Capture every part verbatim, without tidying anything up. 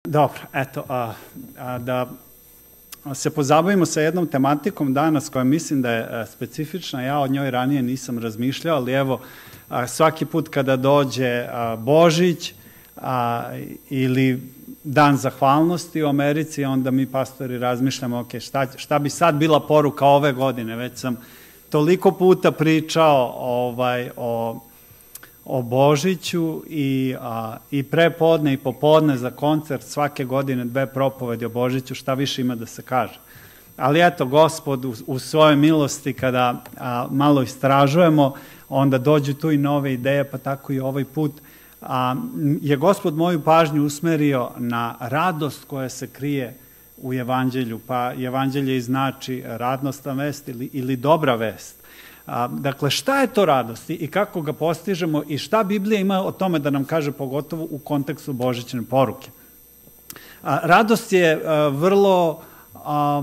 Dobro, eto, a, a, da se pozabavimo sa jednom tematikom danas koja mislim da je a, specifična, ja o njoj ranije nisam razmišljao, ali evo, a, svaki put kada dođe a, Božić a, ili Dan zahvalnosti u Americi, onda mi pastori razmišljamo, ok, šta, šta bi sad bila poruka ove godine, već sam toliko puta pričao ovaj, o o Božiću i, a, i prepodne i popodne za koncert svake godine dve propovedi o Božiću, šta više ima da se kaže. Ali eto, Gospod u, u svojoj milosti kada a, malo istražujemo, onda dođu tu i nove ideje, pa tako i ovaj put a, je Gospod moju pažnju usmerio na radost koja se krije u Evanđelju, pa Evanđelje znači radosna vest ili, ili dobra vest. A, dakle, šta je to radost i kako ga postižemo i šta Biblija ima o tome da nam kaže, pogotovo u kontekstu božićne poruke. A, radost je a, vrlo a,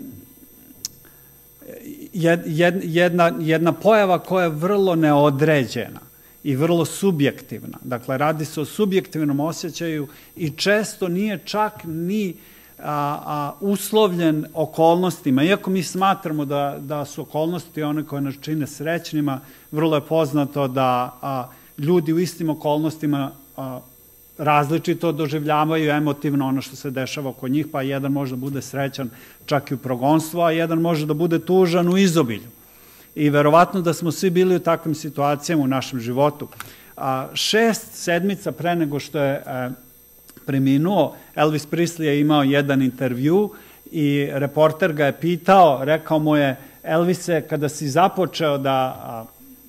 jed, jed, jedna, jedna pojava koja je vrlo neodređena i vrlo subjektivna. Dakle, radi se o subjektivnom osjećaju i često nije čak ni A, a, uslovljen okolnostima. Iako mi smatramo da, da su okolnosti one koje nas čine srećnima, vrlo je poznato da a, ljudi u istim okolnostima a, različito doživljavaju emotivno ono što se dešava oko njih, pa jedan može da bude srećan čak i u progonstvu, a jedan može da bude tužan u izobilju. I verovatno da smo svi bili u takvim situacijama u našem životu. A, šest sedmica pre nego što je a, preminuo, Elvis Presley je imao jedan intervju i reporter ga je pitao, rekao mu je, Elvise, kada si započeo da, a,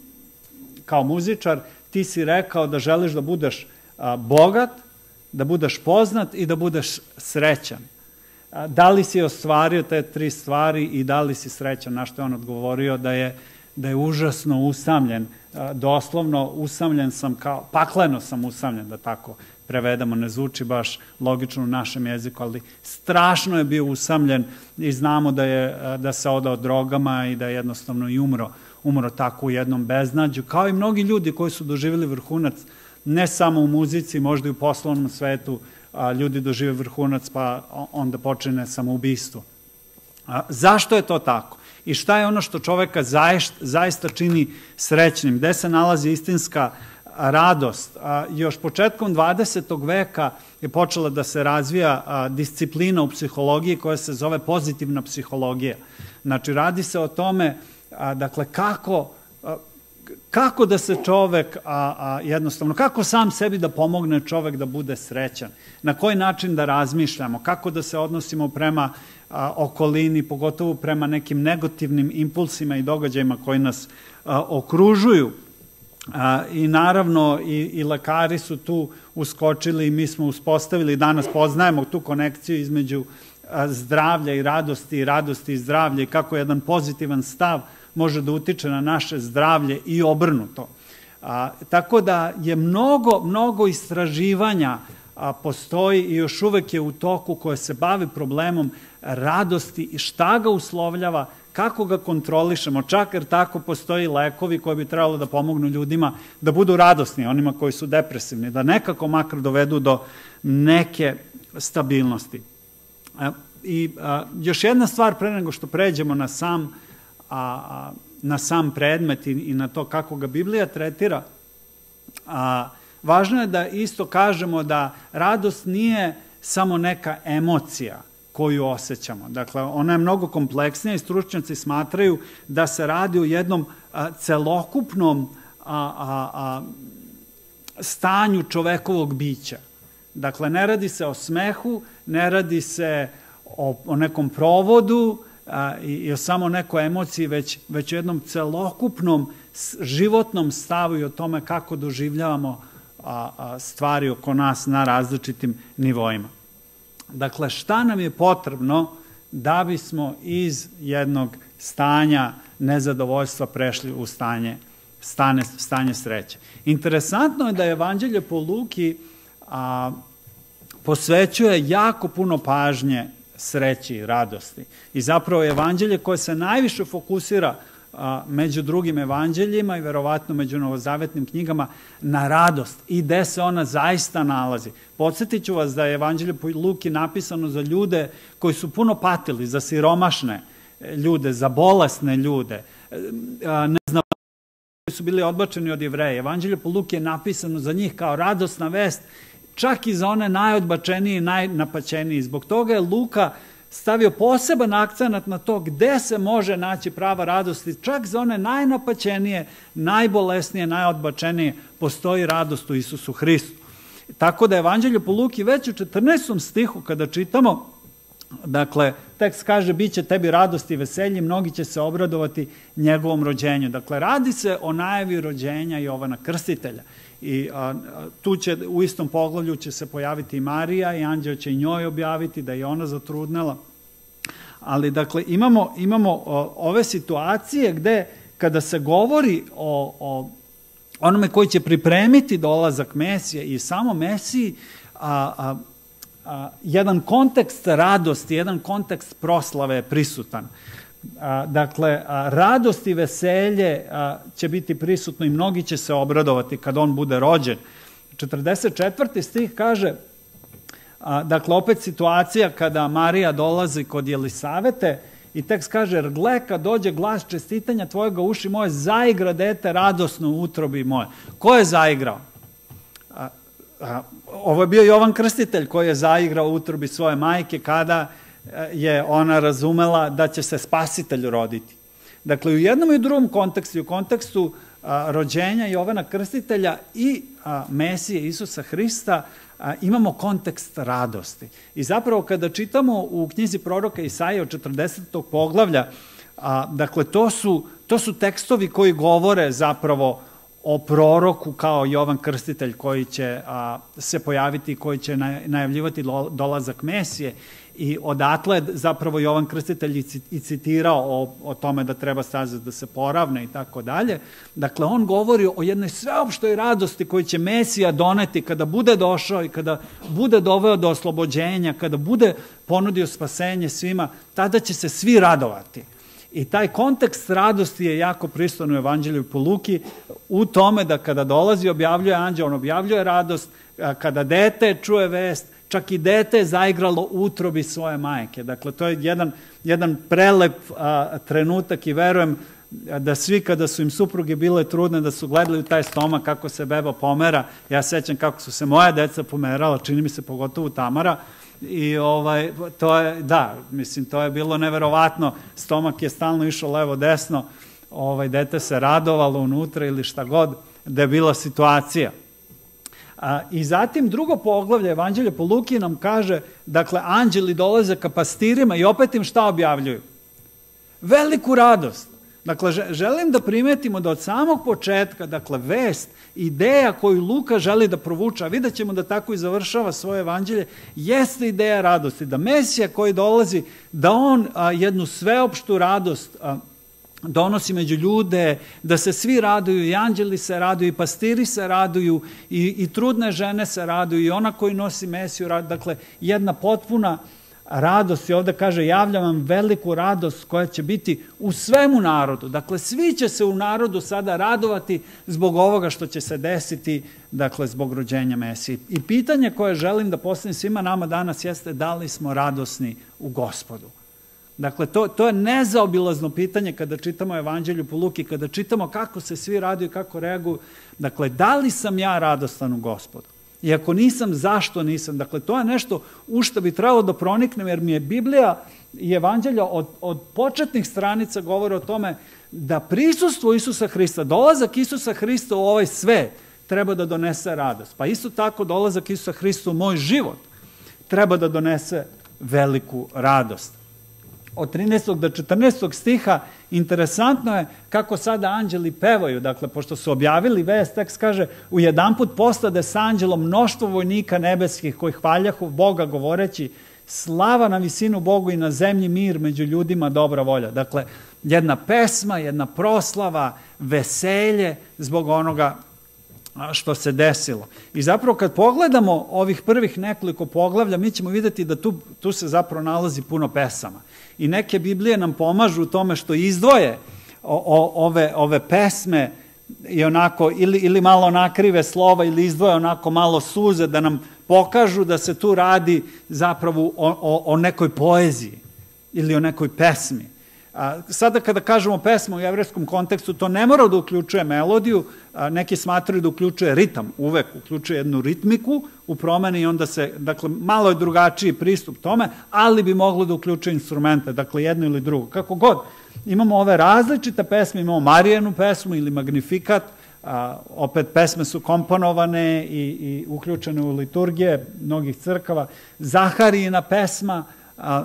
kao muzičar, ti si rekao da želiš da budeš a, bogat, da budeš poznat i da budeš srećan. A, da li si ostvario te tri stvari i da li si srećan? Na što je on odgovorio da je, da je užasno usamljen, a, doslovno usamljen sam kao, pakleno sam usamljen, da tako prevedamo, ne zvuči baš logično u našem jeziku, ali strašno je bio usamljen i znamo da, je, da se odao drogama i da je jednostavno i umro, umro tako u jednom beznađu, kao i mnogi ljudi koji su doživjeli vrhunac, ne samo u muzici, možda i u poslovnom svetu, a, ljudi dožive vrhunac pa onda počine samoubistvo. A, zašto je to tako? I šta je ono što čoveka zaista, zaista čini srećnim? Gde se nalazi istinska radost? A, još početkom dvadesetog veka je počela da se razvija a, disciplina u psihologiji koja se zove pozitivna psihologija. Znači, radi se o tome, a, dakle, kako, a, kako da se čovek, a, a, jednostavno, kako sam sebi da pomogne čovek da bude srećan, na koji način da razmišljamo, kako da se odnosimo prema a, okolini, pogotovo prema nekim negativnim impulsima i događajima koji nas a, okružuju. A, I naravno i, i lekari su tu uskočili i mi smo uspostavili, danas poznajemo tu konekciju između a, zdravlja i radosti i radosti i zdravlja i kako jedan pozitivan stav može da utiče na naše zdravlje i obrnuto. A, tako da je mnogo, mnogo istraživanja a, postoji i još uvek je u toku koje se bavi problemom radosti i šta ga uslovljava, kako ga kontrolišemo, čak jer tako postoji lekovi koji bi trebalo da pomognu ljudima da budu radosni, onima koji su depresivni, da nekako makar dovedu do neke stabilnosti. I a, još jedna stvar pre nego što pređemo na sam, a, a, na sam predmet i, i na to kako ga Biblija tretira, a, važno je da isto kažemo da radost nije samo neka emocija koju osjećamo. Dakle, ona je mnogo kompleksnija i stručnjaci smatraju da se radi o jednom a, celokupnom a, a, a, stanju čovekovog bića. Dakle, ne radi se o smehu, ne radi se o, o nekom provodu a, i, i o samo nekoj emociji, već, već o jednom celokupnom životnom stavu i o tome kako doživljavamo a, a, stvari oko nas na različitim nivoima. Dakle, šta nam je potrebno da bismo iz jednog stanja nezadovoljstva prešli u stanje, stane, stanje sreće? Interesantno je da Evanđelje po Luki a, posvećuje jako puno pažnje sreći i radosti. I zapravo Evanđelje koje se najviše fokusira među drugim evanđeljima i verovatno među novozavetnim knjigama na radost i gde se ona zaista nalazi. Podsjetit ću vas da je evanđelje po Luki napisano za ljude koji su puno patili, za siromašne ljude, za bolesne ljude, ne znam, koji su bili odbačeni od Jevreja. Evanđelje po Luki je napisano za njih kao radosna vest, čak i za one najodbačenije i najnapaćenije. Zbog toga je Luka stavio poseban akcenat na to gde se može naći prava radost i čak za one najnapaćenije, najbolesnije, najodbačenije postoji radost u Isusu Hristu. Tako da evanđelje po Luki već u četrnaestom stihu kada čitamo, dakle, tekst kaže bit će tebi radost i veselje, mnogi će se obradovati njegovom rođenju. Dakle, radi se o najavi rođenja Jovana Krstitelja. I a, tu će, u istom poglavlju će se pojaviti i Marija i anđeo će i njoj objaviti da je ona zatrudnela. Ali, dakle, imamo, imamo o, ove situacije gde kada se govori o, o onome koji će pripremiti dolazak Mesije i samo Mesiji, a, a, a, jedan kontekst radosti, jedan kontekst proslave je prisutan. A, dakle, a, radost i veselje a, će biti prisutno i mnogi će se obradovati kad on bude rođen. četrdeset četvrti stih kaže, a, dakle, opet situacija kada Marija dolazi kod Jelisavete i tekst kaže, jer gle, kad dođe glas čestitanja tvojega uši moje, zaigra dete radosno u utrobi moje. Ko je zaigrao? A, a, ovo je bio Jovan Krstitelj koji je zaigrao u utrobi svoje majke kada je ona razumela da će se Spasitelj roditi. Dakle, u jednom i u drugom kontekstu, u kontekstu a, rođenja Jovana Krstitelja i a, Mesije Isusa Hrista, a, imamo kontekst radosti. I zapravo kada čitamo u knjizi proroka Isaije od četrdesetog poglavlja, a, dakle, to su, to su tekstovi koji govore zapravo o proroku kao Jovan Krstitelj koji će a, se pojaviti i koji će najavljivati dolazak Mesije. I odatle je zapravo Jovan Krstitelj i citirao o, o tome da treba staza da se poravne i tako dalje. Dakle, on govori o jednoj sveopštoj radosti koju će Mesija doneti kada bude došao i kada bude doveo do oslobođenja, kada bude ponudio spasenje svima, tada će se svi radovati. I taj kontekst radosti je jako prisutan u evanđelju po Luki u tome da kada dolazi objavljuje anđeo, on objavljuje radost, kada dete čuje vest, čak i dete je zaigralo u utrobi svoje majke. Dakle, to je jedan, jedan prelep a, trenutak i verujem da svi kada su im supruge bile trudne, da su gledali u taj stomak kako se beba pomera. Ja sećam kako su se moja deca pomerala, čini mi se pogotovo Tamara. I ovaj, to je, da, mislim, to je bilo neverovatno. Stomak je stalno išao levo-desno, ovaj, dete se radovalo unutra ili šta god da je bila situacija. A, I zatim drugo poglavlje evanđelja po Luki nam kaže, dakle, anđeli dolaze ka pastirima i opet im šta objavljuju? Veliku radost. Dakle, želim da primetimo da od samog početka, dakle, vest, ideja koju Luka želi da provuče, a vidjet ćemo da tako i završava svoje evanđelje, jeste ideja radosti, da Mesija koji dolazi, da on a, jednu sveopštu radost a, donosi među ljude, da se svi raduju, i anđeli se raduju, i pastiri se raduju, i, i trudne žene se raduju, i ona koji nosi Mesiju raduju. Dakle, jedna potpuna radost, i ovde kaže, javljam vam veliku radost koja će biti u svemu narodu. Dakle, svi će se u narodu sada radovati zbog ovoga što će se desiti, dakle, zbog rođenja Mesije. I pitanje koje želim da postavim svima nama danas jeste da li smo radosni u Gospodu. Dakle, to, to je nezaobilazno pitanje kada čitamo evanđelju po Luki, kada čitamo kako se svi raduju, kako reaguju. Dakle, da li sam ja radostan u Gospodu? I ako nisam, zašto nisam? Dakle, to je nešto u što bi trebalo da proniknem, jer mi je Biblija i evanđelja od, od početnih stranica govore o tome da prisustvo Isusa Hrista, dolazak Isusa Hrista u ovaj svet treba da donese radost. Pa isto tako dolazak Isusa Hrista u moj život treba da donese veliku radost. Od trinaestog do četrnaestog stiha interesantno je kako sada anđeli pevaju, dakle, pošto su objavili vest, tekst kaže, u jedanput postade s anđelom mnoštvo vojnika nebeskih koji hvaljahu Boga govoreći, slava na visinu Bogu i na zemlji mir, među ljudima dobra volja. Dakle, jedna pesma, jedna proslava, veselje zbog onoga što se desilo. I zapravo kad pogledamo ovih prvih nekoliko poglavlja, mi ćemo vidjeti da tu, tu se zapravo nalazi puno pesama. I neke Biblije nam pomažu u tome što izdvoje ove, ove pesme i onako ili, ili malo nakrive slova ili izdvoje onako malo suze da nam pokažu da se tu radi zapravo o, o, o nekoj poeziji ili o nekoj pesmi. A, sada kada kažemo pesmu u jevrejskom kontekstu, to ne mora da uključuje melodiju, a, neki smatraju da uključuje ritam, uvek uključuje jednu ritmiku u promeni i onda se, dakle, malo je drugačiji pristup tome, ali bi moglo da uključuje instrumente, dakle, jedno ili drugo. Kako god, imamo ove različite pesme, imamo Marijanu pesmu ili Magnifikat, a, opet pesme su komponovane i, i uključene u liturgije mnogih crkava, Zaharijina pesma, a,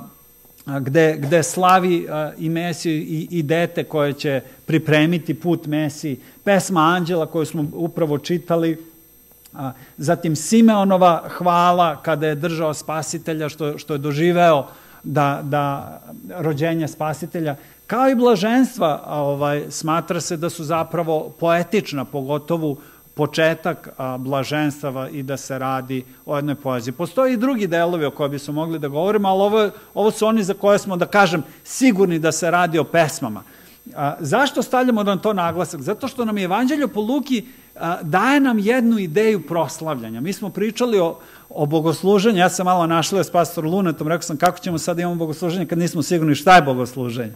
Gde, gde slavi a, i Mesiju i, i dete koje će pripremiti put Mesiji, pesma Anđela koju smo upravo čitali, a, zatim Simeonova hvala kada je držao Spasitelja, što, što je doživeo da, da rođenje Spasitelja, kao i blaženstva, a, ovaj, smatra se da su zapravo poetična, pogotovo početak a, blaženstava i da se radi o jednoj poeziji. Postoji i drugi delovi o koje bi smo mogli da govorimo, ali ovo, ovo su oni za koje smo, da kažem, sigurni da se radi o pesmama. A, zašto stavljamo na to naglasak? Zato što nam je Evanđelje po Luki a, daje nam jednu ideju proslavljanja. Mi smo pričali o, o bogosluženju, ja sam malo našla s pastorom Lunetom, rekao sam kako ćemo sad imamo bogosluženje kad nismo sigurni šta je bogosluženje.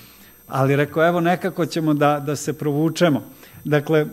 Ali rekao, evo nekako ćemo da, da se provučemo. Dakle,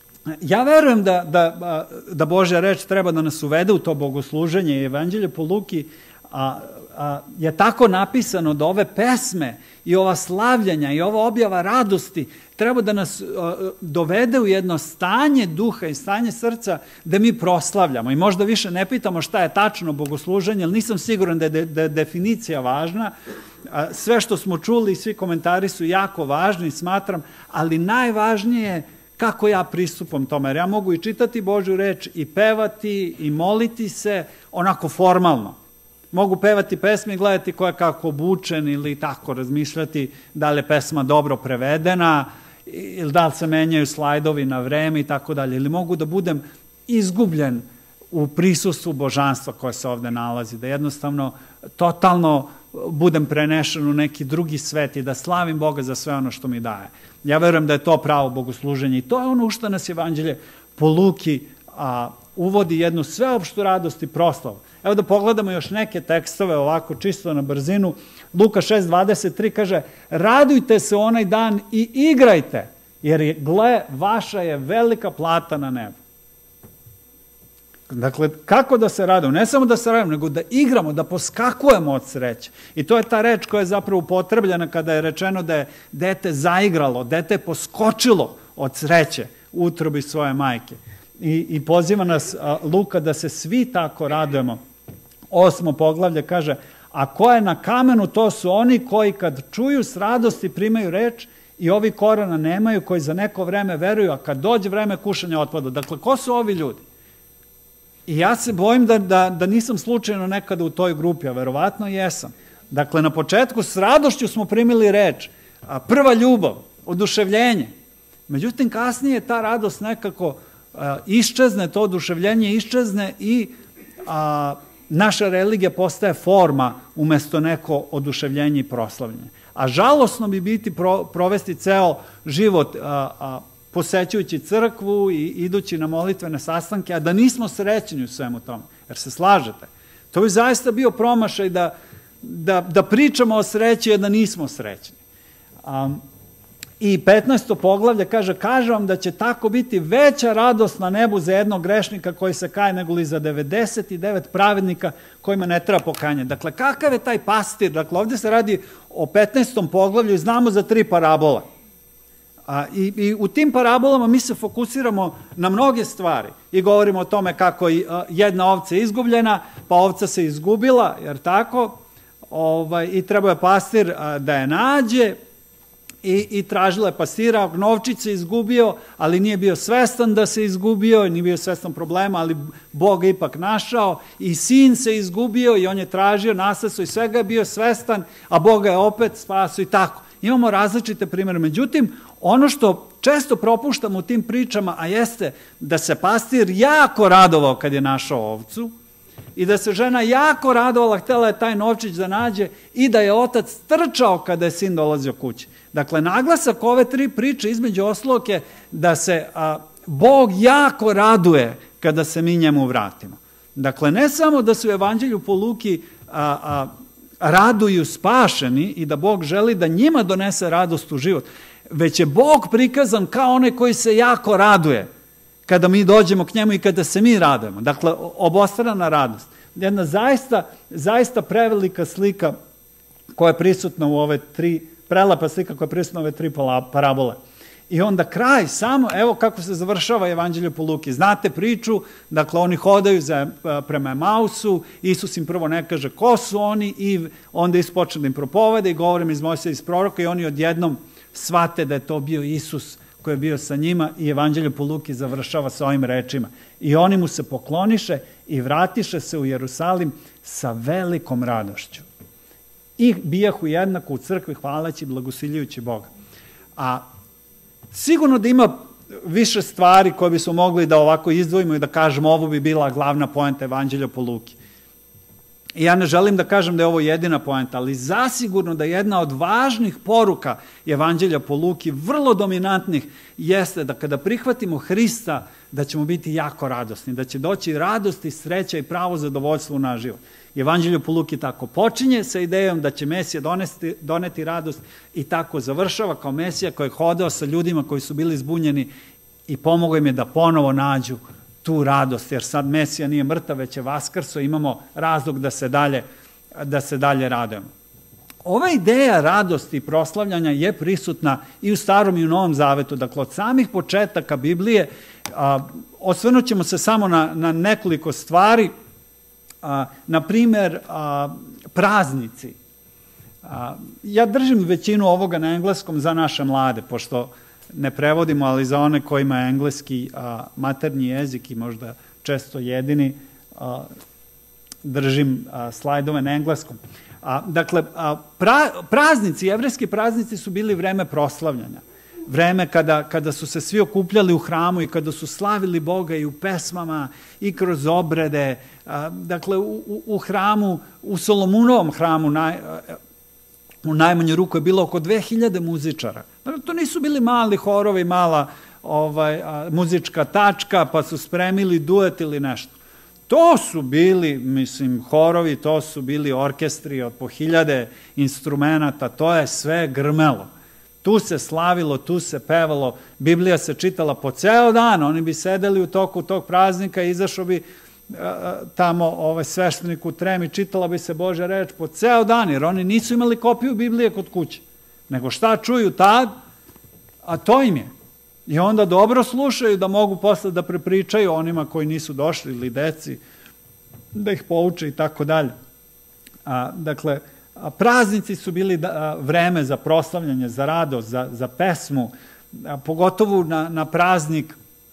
ja verujem da, da, da Božja reč treba da nas uvede u to bogosluženje i Evanđelje po Luki a, a, je tako napisano da ove pesme i ova slavljanja i ova objava radosti treba da nas a, dovede u jedno stanje duha i stanje srca da mi proslavljamo i možda više ne pitamo šta je tačno bogosluženje, ali nisam siguran da je, de, da je definicija važna. A, sve što smo čuli i svi komentari su jako važni, smatram, ali najvažnije je kako ja pristupam tome, jer ja mogu i čitati Božju reč i pevati i moliti se onako formalno. Mogu pevati pesme i gledati ko je kako obučen ili tako razmišljati da li je pesma dobro prevedena ili da li se menjaju slajdovi na vreme i tako dalje. Ili mogu da budem izgubljen u prisustvu božanstva koje se ovde nalazi, da jednostavno totalno budem prenešen u neki drugi svet i da slavim Boga za sve ono što mi daje. Ja verujem da je to pravo bogosluženje i to je ono u što nas Evanđelje po Luki a, uvodi jednu sveopštu radost i proslavu. Evo da pogledamo još neke tekstove ovako čisto na brzinu. Luka šest dvadeset tri kaže: radujte se onaj dan i igrajte, jer je, gle, vaša je velika plata na nebu. Dakle, kako da se radimo? Ne samo da se radimo, nego da igramo, da poskakujemo od sreće. I to je ta reč koja je zapravo upotrebljena kada je rečeno da je dete zaigralo, dete je poskočilo od sreće u utrobi svoje majke. I, i poziva nas a, Luka da se svi tako radujemo. Osmo poglavlje kaže: a ko je na kamenu, to su oni koji kad čuju s radosti primaju reč i ovi korena nemaju, koji za neko vreme veruju, a kad dođe vreme kušanja otpada. Dakle, ko su ovi ljudi? I ja se bojim da, da, da nisam slučajno nekada u toj grupi, a verovatno jesam. Dakle, na početku s radošću smo primili reč, a, prva ljubav, oduševljenje. Međutim, kasnije ta radost nekako a, iščezne, to oduševljenje iščezne i a, naša religija postaje forma umesto neko oduševljenje i proslavljenje. A žalosno bi biti pro, provesti ceo život a, a, posećujući crkvu i idući na molitvene sastanke, a da nismo srećni u svemu tome. Jer se slažete. To bi zaista bio promašaj da, da, da pričamo o sreći, a da nismo srećni. Um, I petnaesto poglavlje kaže: kaže vam da će tako biti veća radost na nebu za jednog grešnika koji se kaje, nego li za devedeset devet pravednika kojima ne treba pokajanje. Dakle, kakav je taj pastir? Dakle, ovdje se radi o petnaestom poglavlju i znamo za tri parabola. A, i, I u tim parabolama mi se fokusiramo na mnoge stvari i govorimo o tome kako i, a, jedna ovca je izgubljena, pa ovca se izgubila, jer tako, ovaj, i treba je pastir a, da je nađe i, i tražila je pastira, novčić se izgubio, ali nije bio svestan da se izgubio, nije bio svestan problema, ali Bog je ipak našao, i sin se izgubio i on je tražio, nastaso i svega je bio svestan, a Bog je opet spasio i tako. Imamo različite primjere. Međutim, ono što često propuštamo u tim pričama, a jeste da se pastir jako radovao kad je našao ovcu, i da se žena jako radovala, htela je taj novčić da nađe i da je otac trčao kada je sin dolazio kući. Dakle, naglasak ove tri priče između ostalog je da se a, Bog jako raduje kada se mi njemu vratimo. Dakle, ne samo da se u Evanđelju po Luki a, a, raduju spašeni i da Bog želi da njima donese radost u život, već je Bog prikazan kao onaj koji se jako raduje kada mi dođemo k njemu i kada se mi radujemo. Dakle, obostrana radost. Jedna zaista, zaista prevelika slika koja je prisutna u ove tri, prelepa slika koja je prisutna u ove tri parabole. I onda kraj samo, evo kako se završava Evanđelje po Luki. Znate priču, dakle oni hodaju za, prema Emausu, Isus im prvo ne kaže ko su oni i onda ispočne da im propovede i govorim iz Mojsija iz proroka i oni odjednom shvate da je to bio Isus koji je bio sa njima i Evanđelje po Luki završava sa ovim rečima. I oni mu se pokloniše i vratiše se u Jerusalim sa velikom radošću. I bijahu jednako u crkvi hvaleći, blagosiljujući Boga. A sigurno da ima više stvari koje bismo mogli da ovako izdvojimo i da kažemo ovo bi bila glavna poenta Evanđelja po Luki. I ja ne želim da kažem da je ovo jedina poenta, ali zasigurno da jedna od važnih poruka Evanđelja po Luki, vrlo dominantnih, jeste da kada prihvatimo Hrista, da ćemo biti jako radosni, da će doći radost i sreća i pravo zadovoljstvo u naš život. Evanđelje po Luki tako počinje sa idejom da će Mesija donesti, doneti radost i tako završava kao Mesija koji je hodao sa ljudima koji su bili zbunjeni i pomogao im je da ponovo nađu tu radost, jer sad Mesija nije mrtav, već je vaskrso, imamo razlog da se dalje, da se dalje radujemo. Ova ideja radosti i proslavljanja je prisutna i u Starom i u Novom Zavetu. Dakle, od samih početaka Biblije a, osvrnut ćemo se samo na, na nekoliko stvari. A, na primjer, a, praznici. A, ja držim većinu ovoga na engleskom za naše mlade, pošto ne prevodimo, ali za one kojima je engleski a, maternji jezik i možda često jedini, a, držim a, slajdove na engleskom. A, dakle, a, pra, praznici, jevrejski praznici su bili vreme proslavljanja. Vreme kada, kada su se svi okupljali u hramu i kada su slavili Boga i u pesmama i kroz obrede. A, dakle, u, u, u hramu, u Solomunovom hramu, naj, u najmanju ruku je bilo oko dve hiljade muzičara. Dakle, to nisu bili mali horovi, mala ovaj, a, muzička tačka, pa su spremili duet ili nešto. To su bili, mislim, horovi, to su bili orkestri od po hiljade instrumenata, to je sve grmelo. Tu se slavilo, tu se pevalo, Biblija se čitala po ceo dan, oni bi sedeli u toku tog praznika, izašao bi a, tamo ovaj, sveštenik u tremi, čitala bi se Božja reč po ceo dan, jer oni nisu imali kopiju Biblije kod kuće, nego šta čuju tad, a to im je. I onda dobro slušaju da mogu posle da prepričaju onima koji nisu došli ili deci, da ih pouče i tako dalje. Dakle, a praznici su bili da, a, vreme za proslavljanje, za radost, za, za pesmu, a, pogotovo na, na praznik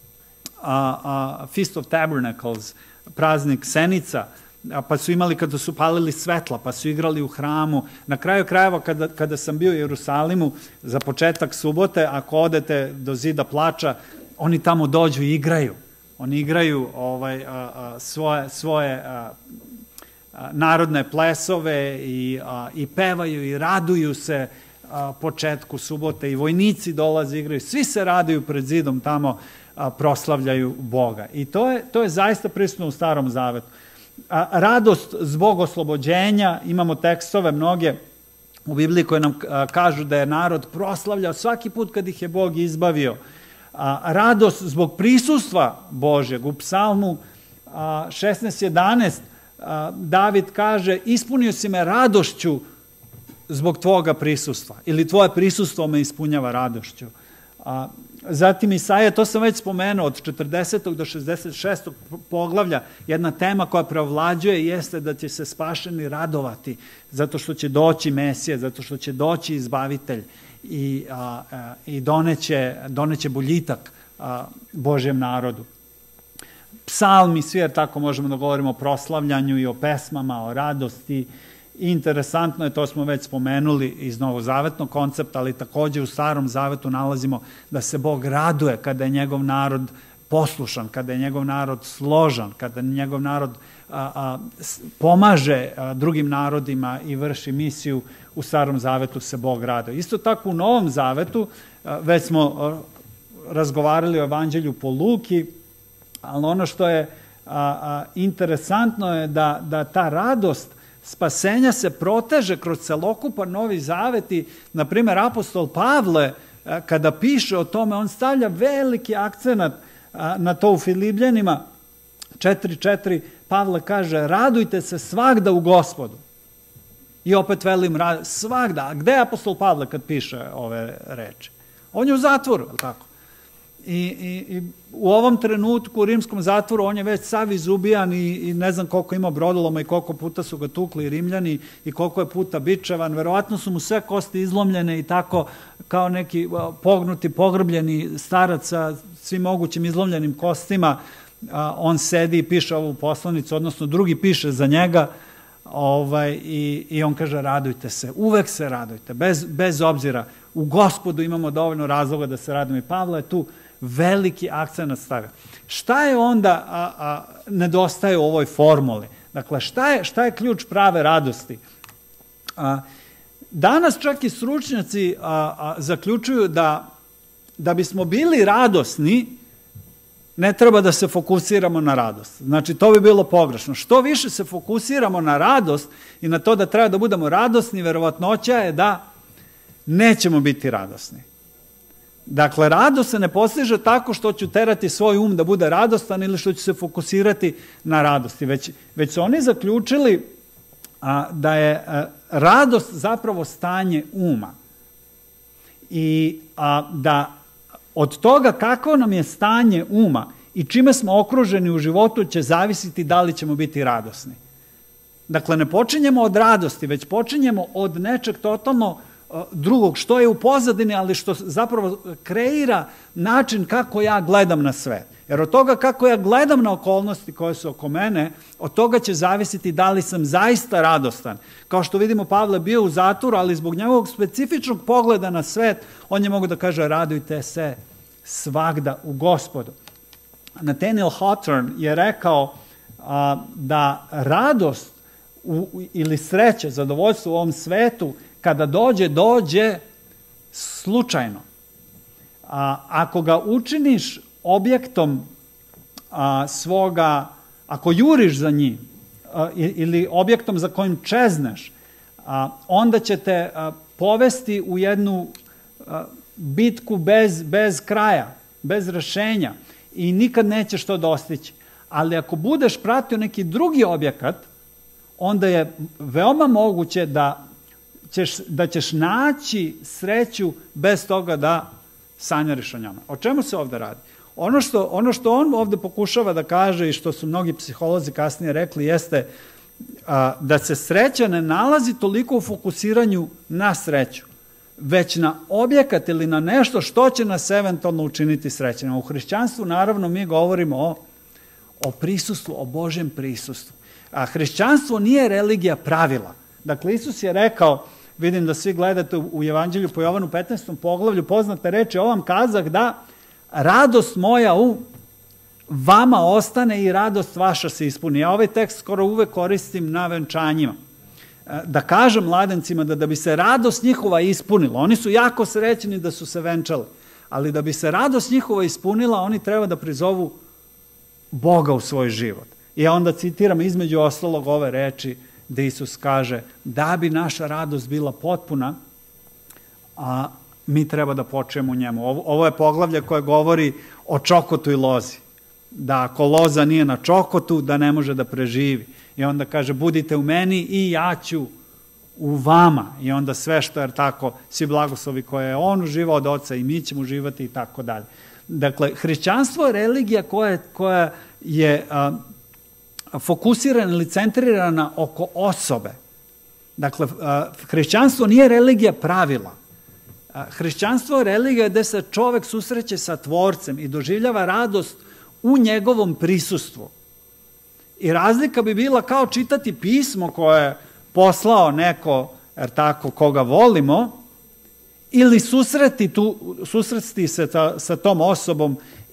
a, a, Feast of Tabernacles, praznik Senica, a, pa su imali kada su palili svetla, pa su igrali u hramu. Na kraju krajeva, kada, kada sam bio u Jerusalimu, za početak subote, ako odete do Zida plača, oni tamo dođu i igraju. Oni igraju ovaj, a, a, svoje, svoje a, a, narodne plesove i, a, i pevaju i raduju se a, početku subote i vojnici dolaze, igraju. Svi se raduju pred zidom tamo, a, proslavljaju Boga. I to je, to je zaista prisutno u Starom Zavetu. A, radost zbog oslobođenja, imamo tekstove mnoge u Bibliji koje nam a, kažu da je narod proslavljao svaki put kad ih je Bog izbavio. A, radost zbog prisustva Božjeg. U Psalmu a, šesnaest jedanaest a, David kaže: ispunio si me radošću zbog tvoga prisustva, ili tvoje prisustvo me ispunjava radošću. A, zatim Isaija, to sam već spomenuo, od četrdesetog do šezdeset šestog poglavlja, jedna tema koja preovlađuje jeste da će se spašeni radovati, zato što će doći Mesija, zato što će doći izbavitelj i, a, a, i doneće, doneće boljitak a, Božjem narodu. Psalmi, svi, jer tako možemo da govorimo o proslavljanju i o pesmama, o radosti. Interesantno je, to smo već spomenuli iz novozavetnog koncepta, ali takođe u Starom Zavetu nalazimo da se Bog raduje kada je njegov narod poslušan, kada je njegov narod složan, kada njegov narod a, a, pomaže a, drugim narodima i vrši misiju, u Starom zavetu se Bog radio. Isto tako u Novom zavetu, a, već smo a, razgovarali o evanđelju po Luki, ali ono što je a, a, interesantno je da, da ta radost spasenja se proteže kroz celokupan Novi zavet i, na primjer, apostol Pavle, a, kada piše o tome, on stavlja veliki akcenat na to u Filipljanima četiri četiri. Pavle kaže, radujte se svagda u Gospodu. I opet velim, svagda. A gde je apostol Pavle kad piše ove reči? On je u zatvoru, je li tako? I, i, i u ovom trenutku u rimskom zatvoru on je već sav izubijan i, i ne znam koliko ima brodoloma i koliko puta su ga tukli Rimljani i koliko je puta bičevan. Verovatno su mu sve kosti izlomljene i tako kao neki pognuti, pogrbljeni starac sa svim mogućim izlomljenim kostima. A, on sedi i piše ovu poslanicu, odnosno drugi piše za njega ovaj, i, i on kaže radujte se, uvek se radujte, bez, bez obzira. U Gospodu imamo dovoljno razloga da se radimo i Pavle je tu veliki akcent stavio. Šta je onda a, a, nedostaje u ovoj formuli? Dakle, šta je, šta je ključ prave radosti? A, danas čak i stručnjaci a, a, zaključuju da, da bismo bili radosni, ne treba da se fokusiramo na radost. Znači, to bi bilo pogrešno. Što više se fokusiramo na radost i na to da treba da budemo radosni, verovatnoća je da nećemo biti radosni. Dakle, radost se ne postiže tako što ću terati svoj um da bude radostan ili što ću se fokusirati na radosti. Već, već su oni zaključili a, da je a, radost zapravo stanje uma. I a, da od toga kako nam je stanje uma i čime smo okruženi u životu će zavisiti da li ćemo biti radosni. Dakle, ne počinjemo od radosti, već počinjemo od nečeg totalno drugog, što je u pozadini, ali što zapravo kreira način kako ja gledam na sve. Jer od toga kako ja gledam na okolnosti koje su oko mene, od toga će zavisiti da li sam zaista radostan. Kao što vidimo, Pavle bio u zatvoru, ali zbog njegovog specifičnog pogleda na svet, on je mogu da kaže radujte se svagda u Gospodu. Nathaniel Hawthorne je rekao a, da radost u, ili sreća, zadovoljstvo u ovom svetu, kada dođe, dođe slučajno. A, ako ga učiniš objektom a, svoga, ako juriš za njim a, ili objektom za kojim čezneš, a, onda će te a, povesti u jednu a, bitku bez, bez kraja, bez rešenja i nikad nećeš to dostići. Ali ako budeš pratio neki drugi objekat, onda je veoma moguće da ćeš, da ćeš naći sreću bez toga da sanjariš o njome. O čemu se ovde radi? Ono što, ono što on ovde pokušava da kaže i što su mnogi psiholozi kasnije rekli jeste a, da se sreća ne nalazi toliko u fokusiranju na sreću, već na objekat ili na nešto što će nas eventualno učiniti srećnim. U hrišćanstvu naravno mi govorimo o, o prisustvu, o Božjem prisustvu. A hrišćanstvo nije religija pravila. Dakle, Isus je rekao, vidim da svi gledate u Evanđelju po Jovanu petnaestom poglavlju, poznate reči, ovam kazak da radost moja u vama ostane i radost vaša se ispuni. Ja ovaj tekst skoro uvek koristim na venčanjima. Da kažem mladencima da da bi se radost njihova ispunila, oni su jako srećni da su se venčali, ali da bi se radost njihova ispunila, oni treba da prizovu Boga u svoj život. I ja onda citiram između ostalog ove reči gde Isus kaže da bi naša radost bila potpuna, a mi treba da počnemo u njemu. Ovo, ovo je poglavlje koje govori o čokotu i lozi. Da ako loza nije na čokotu, da ne može da preživi. I onda kaže budite u meni i ja ću u vama. I onda sve što je tako, svi blagoslovi koje je on uživao od oca i mi ćemo uživati i tako dalje. Dakle, hrišćanstvo je religija koja, koja je a, fokusirana ili centrirana oko osobe. Dakle, a, hrišćanstvo nije religija pravila. A, hrišćanstvo je religija gde se čovek susreće sa Tvorcem i doživljava radost u njegovom prisustvu. I razlika bi bila kao čitati pismo koje je poslao neko, jer tako, koga volimo, ili susreti, tu, susreti se ta, sa tom osobom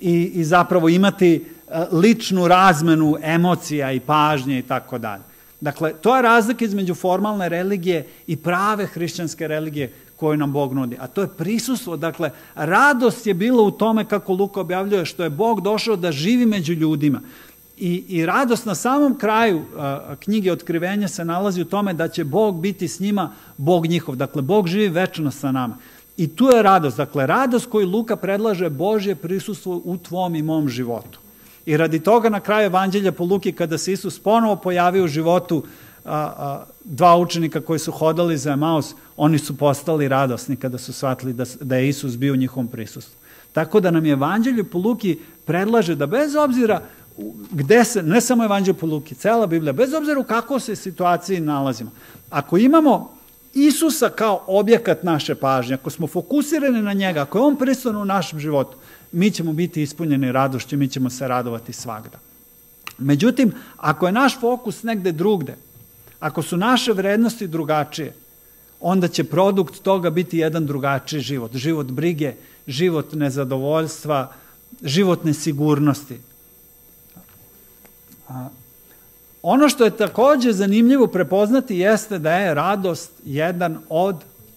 i, i zapravo imati ličnu razmenu emocija i pažnje i tako dalje. Dakle, to je razlika između formalne religije i prave hrišćanske religije koju nam Bog nudi. A to je prisustvo. Dakle, radost je bila u tome, kako Luka objavljuje, što je Bog došao da živi među ljudima. I, i radost na samom kraju a, knjige Otkrivenja se nalazi u tome da će Bog biti s njima, Bog njihov. Dakle, Bog živi večno sa nama. I tu je radost. Dakle, radost koju Luka predlaže, Božje prisustvo u tvom i mom životu. I radi toga na kraju Evanđelja po Luki, kada se Isus ponovo pojavio u životu a, a, dva učenika koji su hodali za Emaus, oni su postali radosni kada su shvatili da, da je Isus bio u njihovom prisustvu. Tako da nam je Evanđelje po Luki predlaže da bez obzira gde se, ne samo Evanđelje po Luki, cela Biblija, bez obzira u kakvoj se situaciji nalazimo, ako imamo Isusa kao objekat naše pažnje, ako smo fokusirani na njega, ako je on prisutan u našem životu, mi ćemo biti ispunjeni radošću, mi ćemo se radovati svagda. Međutim, ako je naš fokus negde drugde, ako su naše vrednosti drugačije, onda će produkt toga biti jedan drugačiji život. Život brige, život nezadovoljstva, život nesigurnosti. Ono što je takođe zanimljivo prepoznati jeste da je radost jedan od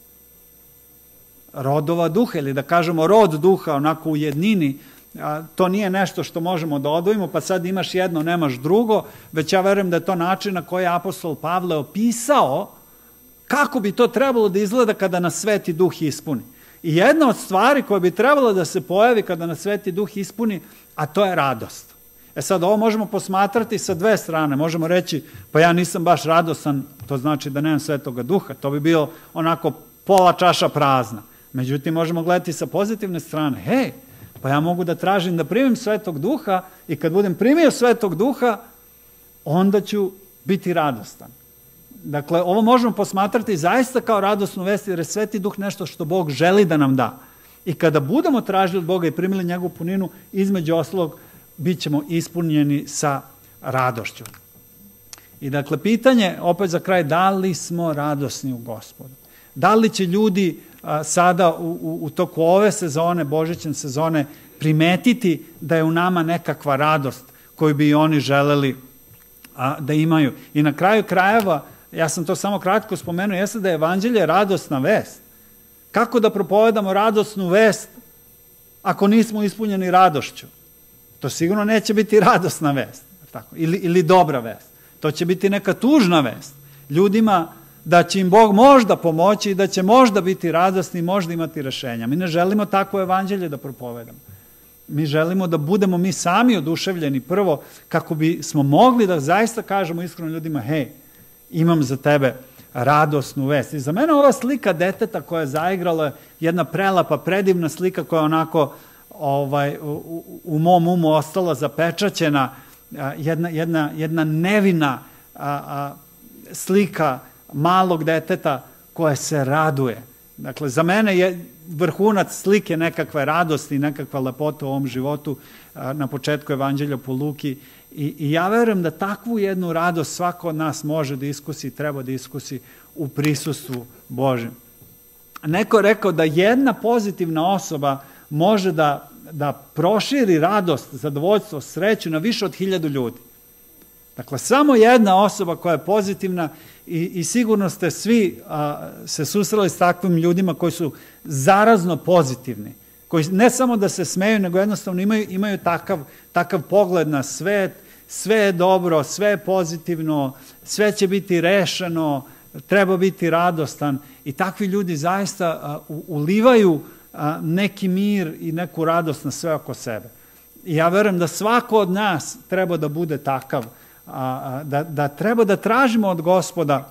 rodova duha, ili da kažemo rod duha, onako u jednini. To nije nešto što možemo da odvojimo, pa sad imaš jedno, nemaš drugo, već ja verujem da je to način na koji je apostol Pavle opisao kako bi to trebalo da izgleda kada nas Sveti Duh ispuni. I jedna od stvari koja bi trebalo da se pojavi kada nas Sveti Duh ispuni, a to je radost. E sad, ovo možemo posmatrati sa dve strane. Možemo reći, pa ja nisam baš radosan, to znači da nemam Svetoga Duha. To bi bilo onako pola čaša prazna. Međutim, možemo gledati sa pozitivne strane. Hej, pa ja mogu da tražim da primim Svetog Duha i kad budem primio Svetog Duha, onda ću biti radostan. Dakle, ovo možemo posmatrati zaista kao radosnu vest, jer je Sveti Duh nešto što Bog želi da nam da. I kada budemo tražili od Boga i primili njegovu puninu, između ostalog, bit ćemo ispunjeni sa radošću. I dakle, pitanje, opet za kraj, da li smo radosni u Gospodu? Da li će ljudi a, sada u, u, u toku ove sezone, božićne sezone, primetiti da je u nama nekakva radost koju bi oni želeli a, da imaju? I na kraju krajeva, ja sam to samo kratko spomenuo, jeste da je Evanđelje radosna vest. Kako da propovedamo radosnu vest ako nismo ispunjeni radošću? To sigurno neće biti radosna vest, tako, ili, ili dobra vest. To će biti neka tužna vest. Ljudima da će im Bog možda pomoći i da će možda biti radosni i možda imati rešenja. Mi ne želimo takvo evanđelje da propovedamo. Mi želimo da budemo mi sami oduševljeni prvo kako bi smo mogli da zaista kažemo iskreno ljudima, hej, imam za tebe radosnu vest. I za mene ova slika deteta koja je zaigrala, jedna prelapa, predivna slika koja je onako ovaj, u, u mom umu ostala zapečaćena, jedna, jedna, jedna nevina a, a, slika malog deteta koja se raduje. Dakle, za mene je vrhunac slike nekakve radosti i nekakva lepota u ovom životu a, na početku Evanđelja po Luki. I, I ja verujem da takvu jednu radost svako od nas može da iskusi, treba da iskusi u prisustvu Božjem. Neko je rekao da jedna pozitivna osoba može da, da proširi radost, zadovoljstvo, sreću na više od hiljadu ljudi. Dakle, samo jedna osoba koja je pozitivna i, i sigurno ste svi a, se susreli s takvim ljudima koji su zarazno pozitivni, koji ne samo da se smeju, nego jednostavno imaju, imaju takav, takav pogled na svet, sve je dobro, sve je pozitivno, sve će biti rešeno, treba biti radostan i takvi ljudi zaista a, u, ulivaju a, neki mir i neku radost na sve oko sebe. I ja verujem da svako od nas treba da bude takav, a, a, da, da treba da tražimo od Gospoda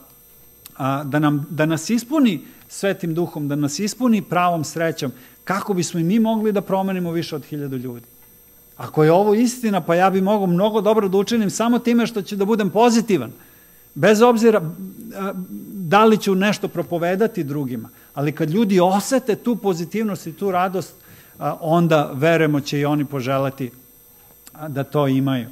a, da, nam, da nas ispuni Svetim Duhom, da nas ispuni pravom srećom, kako bismo i mi mogli da promenimo više od hiljadu ljudi. Ako je ovo istina, pa ja bi mogao mnogo dobro da učinim samo time što ću da budem pozitivan. Bez obzira da li ću nešto propovedati drugima. Ali kad ljudi osete tu pozitivnost i tu radost, onda verujemo će i oni poželeti da to imaju.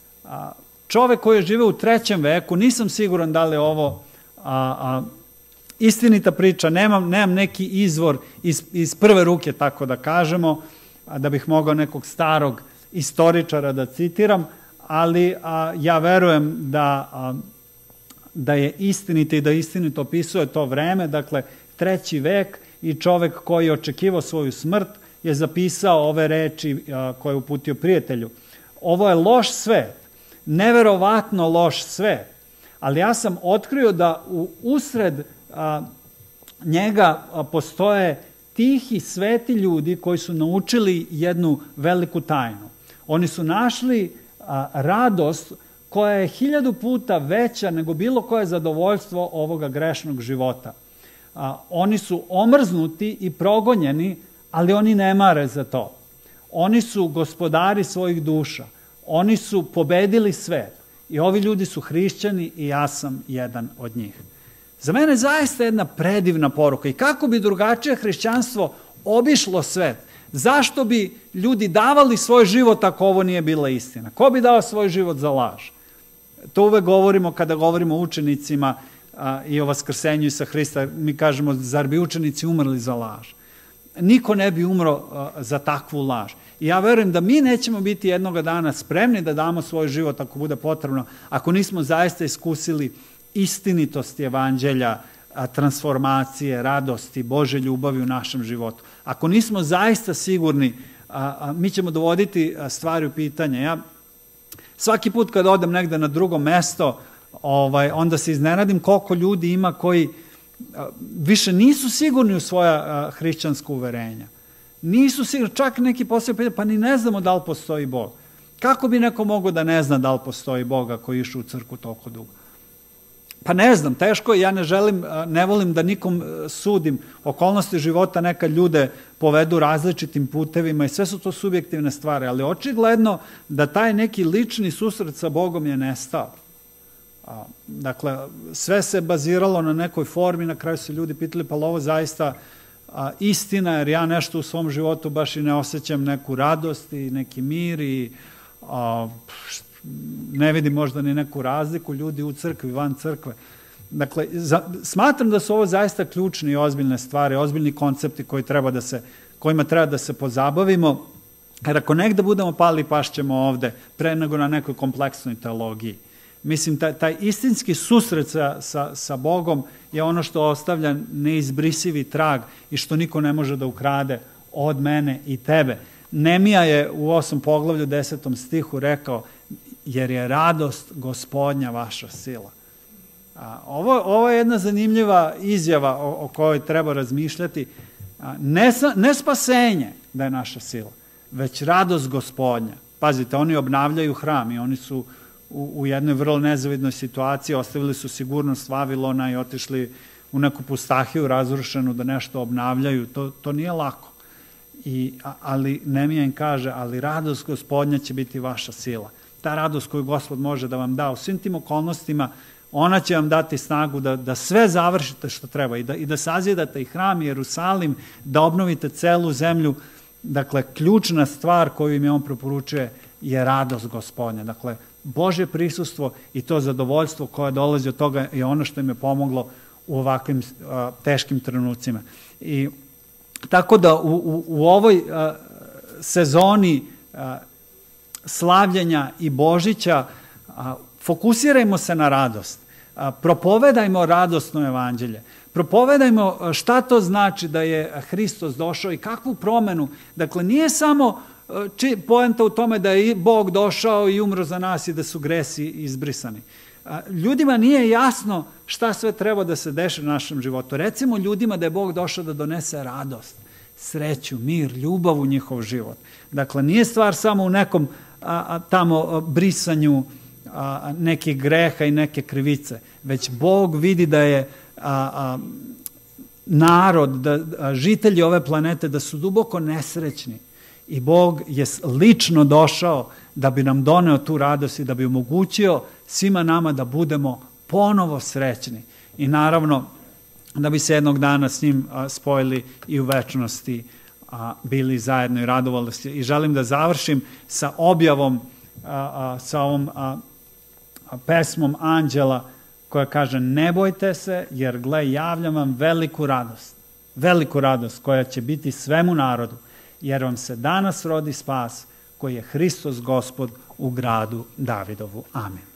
Čovek koji je živeo u trećem veku, nisam siguran da li je ovo istinita priča, nemam, nemam neki izvor iz, iz prve ruke, tako da kažemo, da bih mogao nekog starog istoričara da citiram, ali a, ja verujem da, a, da je istinito i da istinito opisuje to vreme, dakle, treći vek, i čovek koji je očekivao svoju smrt je zapisao ove reči a, koje je uputio prijatelju. Ovo je loš svet, neverovatno loš svet, ali ja sam otkrio da u usred a, njega a, postoje tihi, sveti ljudi koji su naučili jednu veliku tajnu. Oni su našli a, radost koja je hiljadu puta veća nego bilo koje zadovoljstvo ovoga grešnog života. A, oni su omrznuti i progonjeni, ali oni ne mare za to. Oni su gospodari svojih duša. Oni su pobedili svet. I ovi ljudi su hrišćani i ja sam jedan od njih. Za mene je zaista jedna predivna poruka. I kako bi drugačije hrišćanstvo obišlo svet? Zašto bi ljudi davali svoj život ako ovo nije bila istina? Ko bi dao svoj život za laž? To uvek govorimo kada govorimo o učenicima a, i o vaskrsenju Isusa Hrista. Mi kažemo, zar bi učenici umrli za laž? Niko ne bi umro a, za takvu laž. I ja verujem da mi nećemo biti jednoga dana spremni da damo svoj život ako bude potrebno, ako nismo zaista iskusili istinitost evanđelja, transformacije, radosti, Bože ljubavi u našem životu. Ako nismo zaista sigurni, a, a, mi ćemo dovoditi stvari u pitanje. Ja svaki put kad odem negde na drugo mesto, ovaj, onda se iznenadim koliko ljudi ima koji a, više nisu sigurni u svoja a, hrišćanska uverenja. Nisu sigurni, čak neki poslije pitaju, pa ni ne znamo da li postoji Bog. Kako bi neko mogao da ne zna da li postoji Bog ako je išao u crkvu toliko dugo? Pa ne znam, teško je, ja ne želim, ne volim da nikom sudim. Okolnosti života neka ljude povedu različitim putevima i sve su to subjektivne stvari, ali očigledno da taj neki lični susret sa Bogom je nestao. Dakle, sve se baziralo na nekoj formi, na kraju su ljudi pitali, pa ovo zaista a, istina, jer ja nešto u svom životu baš i ne osjećam neku radost i neki mir i a, ne vidim možda ni neku razliku ljudi u crkvi, van crkve. Dakle, za, smatram da su ovo zaista ključne i ozbiljne stvari, ozbiljni koncepti koji treba da se, kojima treba da se pozabavimo, jer ako negde budemo pali, pašćemo ovde, pre nego na nekoj kompleksnoj teologiji. Mislim, taj, taj istinski susret sa, sa, sa Bogom je ono što ostavlja neizbrisivi trag i što niko ne može da ukrade od mene i tebe. Nemija je u osmom poglavlju desetom stihu rekao, jer je radost Gospodnja vaša sila. A, ovo, ovo je jedna zanimljiva izjava o, o kojoj treba razmišljati. A, ne, ne spasenje da je naša sila, već radost Gospodnja. Pazite, oni obnavljaju hram i oni su u, u jednoj vrlo nezavidnoj situaciji, ostavili su sigurnost Vavilona i otišli u neku pustahiju razrušenu da nešto obnavljaju. To, to nije lako. I, ali Nemija im kaže, ali radost Gospodnja će biti vaša sila. Ta radost koju Gospod može da vam da u svim tim okolnostima, ona će vam dati snagu da, da sve završite što treba i da, i da sazidate i hram i Jerusalim, da obnovite celu zemlju. Dakle, ključna stvar koju im je on preporučuje je radost Gospodnja. Dakle, Božje prisustvo i to zadovoljstvo koje dolazi od toga je ono što im je pomoglo u ovakvim a, teškim trenucima. I tako da u, u, u ovoj a, sezoni a, slavljenja i Božića a, fokusirajmo se na radost. A, propovedajmo radosno evanđelje. Propovedajmo šta to znači da je Hristos došao i kakvu promenu. Dakle, nije samo či, poenta u tome da je Bog došao i umro za nas i da su gresi izbrisani. A, ljudima nije jasno šta sve treba da se deši u našem životu. Recimo ljudima da je Bog došao da donese radost, sreću, mir, ljubav u njihov život. Dakle, nije stvar samo u nekom a, a, tamo a, brisanju a, nekih greha i neke krivice, već Bog vidi da je a, a, narod, da, a, žitelji ove planete, da su duboko nesrećni i Bog je lično došao da bi nam doneo tu radost i da bi omogućio svima nama da budemo ponovo srećni i naravno da bi se jednog dana s njim a, spojili i u večnosti a, bili zajedno i radovali se. I želim da završim sa objavom, a, a, sa ovom a, a, pesmom Anđela koja kaže ne bojte se, jer gle, javljam vam veliku radost, veliku radost koja će biti svemu narodu, jer vam se danas rodi spas koji je Hristos Gospod u gradu Davidovu. Amen.